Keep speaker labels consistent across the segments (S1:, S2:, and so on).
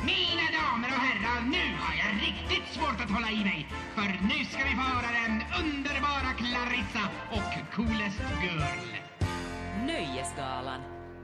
S1: Mina damer och herrar, nu har jag riktigt svårt att hålla i mig. För nu ska vi få höra den underbara Clarissa och Coolest Girl.
S2: Nöjesgalan.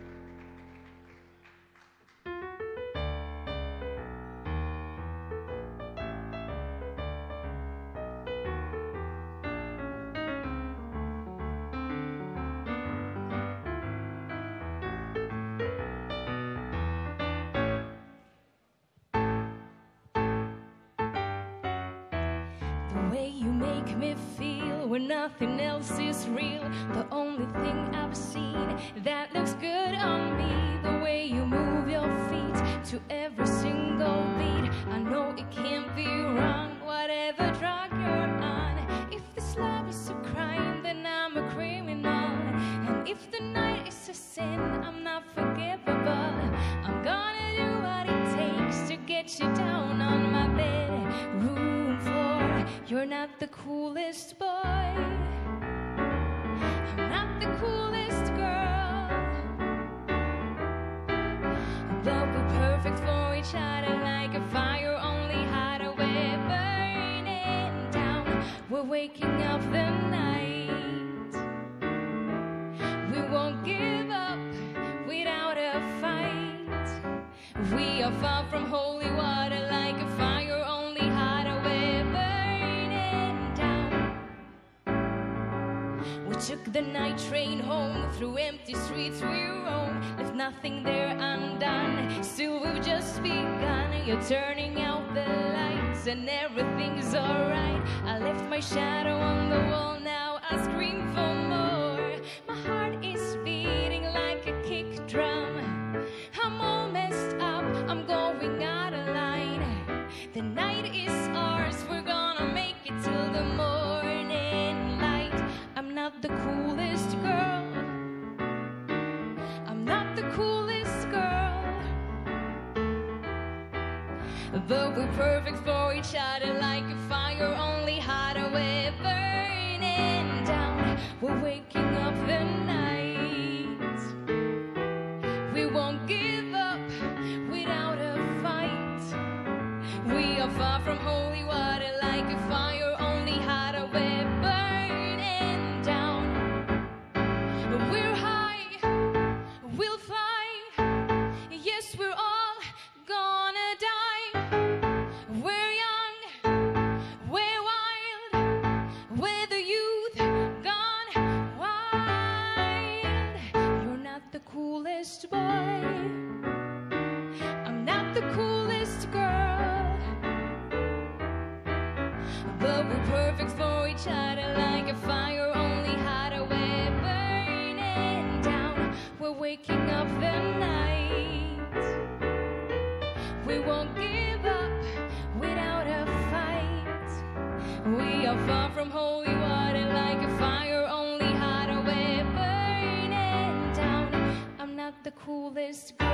S3: When nothing else is real, the only thing I've seen that looks good on me, the way you move your feet to every single beat. I know it can't be wrong, whatever drug you're on. If this love is a crime, then I'm a criminal, and if the night is a sin, I'm not forgivable. I'm gonna do what it takes to get you down on my bed, room floor. You're not the coolest boy, I'm not the coolest girl, but we're perfect for each other, like a fire, only hotter, we're burning down. We're waking up the night, we won't give up without a fight. We are far from holy water, like a fire, only hotter, we're burning down. We took the night train home, through empty streets we roam, left nothing there undone, still we've just begun. You're turning out the lights and everything's alright. I left my shadow on the wall, now I scream for more. My heart is beating like a kick drum, I'm all messed up, I'm going out of line. The night is ours, we're gonna make it till the morning light. I'm not the coolest girl, I'm not the coolest girl, but we're perfect for each other, like a fire, only hotter, we're burning down. We're waking up the night, we won't give up without a fight. We are far from holy water, like a fire, only hotter, we're burning down. We're high, we'll fly, yes, we're all gonna die. We're young, we're wild, we're the youth gone wild. You're not the coolest boy, I'm not the coolest girl, but we're perfect for each other, like a fire, only hotter, we're burning down. We're waking up the night, we won't give up without a fight. We are far from holy water, like a fire, only hotter, we're burning down. I'm not the coolest girl.